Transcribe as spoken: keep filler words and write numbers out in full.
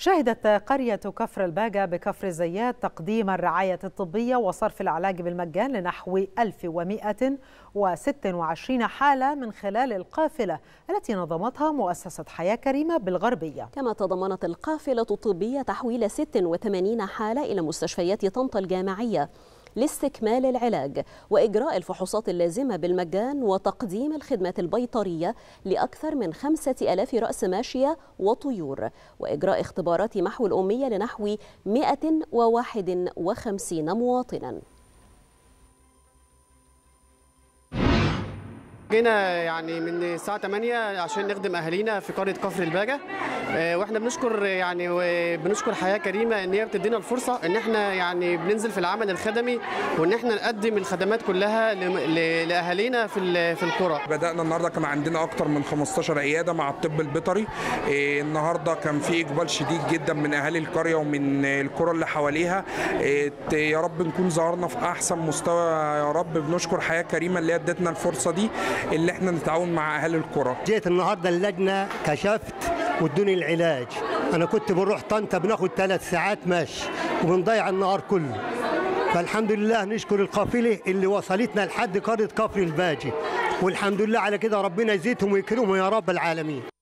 شهدت قرية كفر الباجة بكفر الزيات تقديم الرعاية الطبية وصرف العلاج بالمجان لنحو ألف ومئة وستة وعشرين حالة من خلال القافلة التي نظمتها مؤسسة حياة كريمة بالغربية. كما تضمنت القافلة الطبية تحويل ستة وثمانين حالة إلى مستشفيات طنطا الجامعية لاستكمال العلاج وإجراء الفحوصات اللازمة بالمجان وتقديم الخدمات البيطرية لأكثر من خمسة آلاف رأس ماشية وطيور وإجراء اختبارات محو الأمية لنحو مئة وواحد وخمسين مواطنا. جينا يعني من الساعة ثمانية عشان نخدم أهالينا في قرية كفر الباجة، واحنا بنشكر يعني وبنشكر حياة كريمة ان هي بتدينا الفرصة ان احنا يعني بننزل في العمل الخدمي وان احنا نقدم الخدمات كلها لاهالينا في في القرى. بدأنا النهارده كان عندنا اكتر من خمستاشر عيادة مع الطب البيطري. النهارده كان في اقبال شديد جدا من اهالي القرية ومن القرى اللي حواليها. يا رب نكون ظهرنا في احسن مستوى يا رب. بنشكر حياة كريمة اللي ادتنا الفرصة دي اللي احنا نتعاون مع اهالي القرى. جيت النهارده اللجنة كشفت وادوني العلاج. انا كنت بنروح طنطا بناخد ثلاث ساعات مشي وبنضيع النهار كله، فالحمد لله نشكر القافله اللي وصلتنا لحد قريه كفر الباجي، والحمد لله على كده. ربنا يزيدهم ويكرمهم يا رب العالمين.